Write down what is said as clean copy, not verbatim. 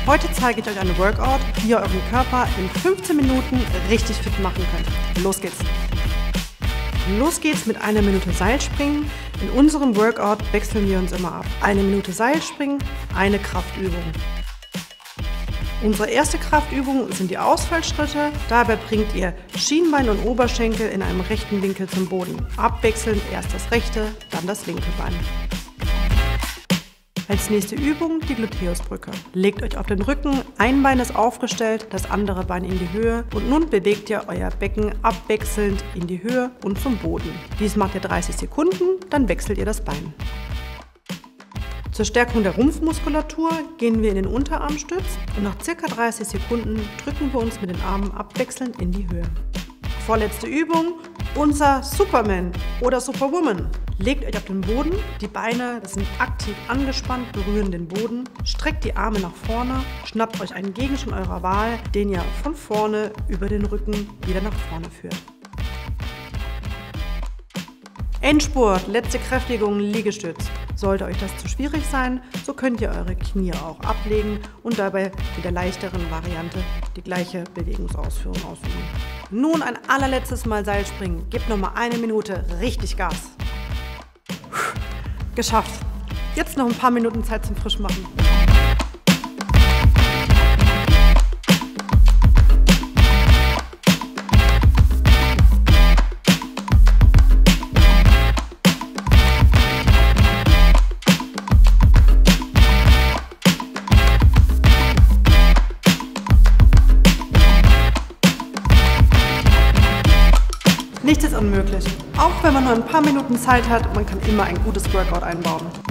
Heute zeige ich euch einen Workout, wie ihr euren Körper in 15 Minuten richtig fit machen könnt. Los geht's! Los geht's mit 1 Minute Seilspringen. In unserem Workout wechseln wir uns immer ab. 1 Minute Seilspringen, eine Kraftübung. Unsere erste Kraftübung sind die Ausfallschritte. Dabei bringt ihr Schienbein und Oberschenkel in einem rechten Winkel zum Boden. Abwechselnd erst das rechte, dann das linke Bein. Als nächste Übung die Gluteusbrücke. Legt euch auf den Rücken, ein Bein ist aufgestellt, das andere Bein in die Höhe und nun bewegt ihr euer Becken abwechselnd in die Höhe und zum Boden. Dies macht ihr 30 Sekunden, dann wechselt ihr das Bein. Zur Stärkung der Rumpfmuskulatur gehen wir in den Unterarmstütz und nach ca. 30 Sekunden drücken wir uns mit den Armen abwechselnd in die Höhe. Vorletzte Übung, unser Superman oder Superwoman. Legt euch auf den Boden, die Beine sind aktiv angespannt, berühren den Boden, streckt die Arme nach vorne, schnappt euch einen Gegenstand eurer Wahl, den ihr von vorne über den Rücken wieder nach vorne führt. Endspurt, letzte Kräftigung, Liegestütz. Sollte euch das zu schwierig sein, so könnt ihr eure Knie auch ablegen und dabei mit der leichteren Variante die gleiche Bewegungsausführung ausüben. Nun ein allerletztes Mal Seilspringen. Gebt nochmal 1 Minute richtig Gas. Geschafft. Jetzt noch ein paar Minuten Zeit zum Frischmachen. Nichts ist unmöglich. Auch wenn man nur ein paar Minuten Zeit hat, man kann immer ein gutes Workout einbauen.